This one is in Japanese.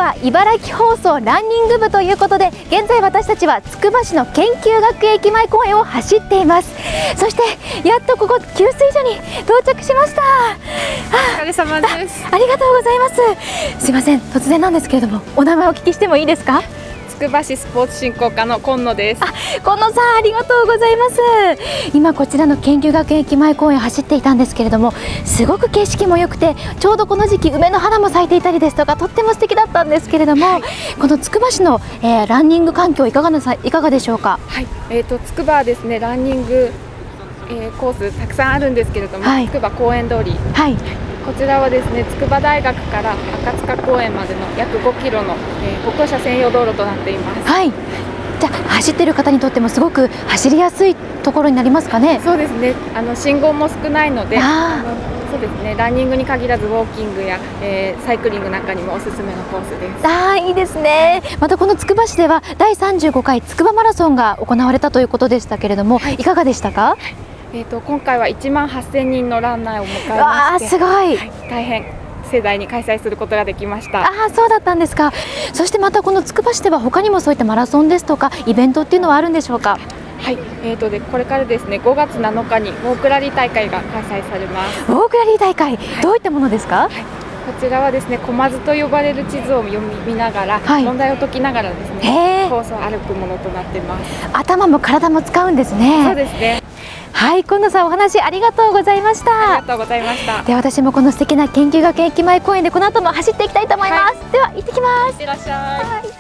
は茨城放送ランニング部ということで、現在私たちはつくば市の研究学園駅前公園を走っています。そしてやっとここ給水所に到着しました。 お疲れ様です。 ありがとうございます。すいません、突然なんですけれども、お名前をお聞きしてもいいですか？ つくば市スポーツ振興課の今野です。 今野さん、ありがとうございます。今こちらの研究学園駅前公園を走っていたんですけれども、すごく景色も良くて、ちょうどこの時期梅の花も咲いていたりですとか、とっても素敵だったんですけれども、はい、このつくば市の、ランニング環境いかがでしょうか？ はい、つくばはですね、ランニング、コースたくさんあるんですけれども、はい、つくば公園通り、はい、こちらはですね、筑波大学から赤塚公園までの約5キロの、歩行者専用道路となっています。はい、 じゃあ走っている方にとってもすごく走りやすいところになりますかね？ そうですね、信号も少ないので、そうですね、ランニングに限らずウォーキングや、サイクリングなんかにもおすすめのコースです。 いいですね。またこのつくば市では第35回つくばマラソンが行われたということでしたけれども、いかがでしたか？ 今回は1万8000人のランナーを迎えまして、 すごい、はい、 大変盛大に開催することができました。 そうだったんですか。そしてまたこのつくば市では他にもそういったマラソンですとかイベントっていうのはあるんでしょうか？ はい、これからですね、5月7日にウォークラリー大会が開催されます。 ウォークラリー大会、どういったものですか？はい、 こちらはですね、駒図と呼ばれる地図を読みながら、はい、問題を解きながらですね、コースを歩くものとなっています。 頭も体も使うんですね。 そうですね。 はい、今野さん、お話ありがとうございました。 ありがとうございました。 では私もこの素敵な研究学園駅前公園でこの後も走っていきたいと思います。はい、では行ってきます。 いってらっしゃい。はい。